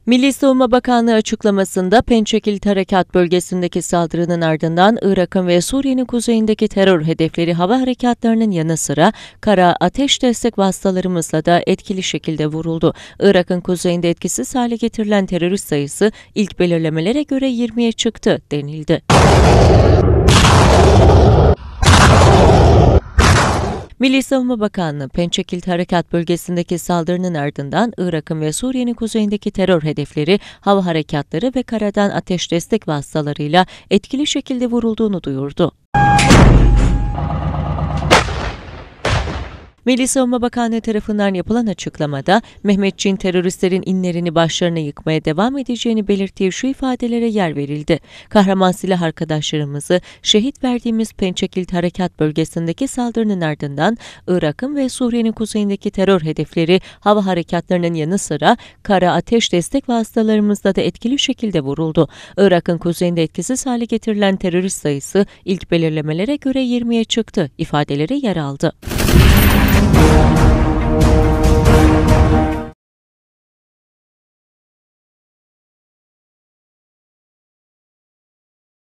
Milli Savunma Bakanlığı açıklamasında Pençekilit Harekat Bölgesi'ndeki saldırının ardından Irak'ın ve Suriye'nin kuzeyindeki terör hedefleri hava harekatlarının yanı sıra kara ateş destek vasıtalarımızla da etkili şekilde vuruldu. Irak'ın kuzeyinde etkisiz hale getirilen terörist sayısı ilk belirlemelere göre 20'ye çıktı denildi. Milli Savunma Bakanlığı, Pençekilit Harekat Bölgesi'ndeki saldırının ardından Irak'ın ve Suriye'nin kuzeyindeki terör hedefleri hava harekatları ve karadan ateş destek vasıtalarıyla etkili şekilde vurulduğunu duyurdu. Milli Savunma Bakanlığı tarafından yapılan açıklamada, Mehmetçiğin teröristlerin inlerini başlarına yıkmaya devam edeceğini belirttiği şu ifadelere yer verildi. Kahraman silah arkadaşlarımızı şehit verdiğimiz Pençekilit Harekat Bölgesi'ndeki saldırının ardından Irak'ın ve Suriye'nin kuzeyindeki terör hedefleri hava harekatlarının yanı sıra kara ateş destek vasıtalarımızla da etkili şekilde vuruldu. Irak'ın kuzeyinde etkisiz hale getirilen terörist sayısı ilk belirlemelere göre 20'ye çıktı ifadeleri yer aldı.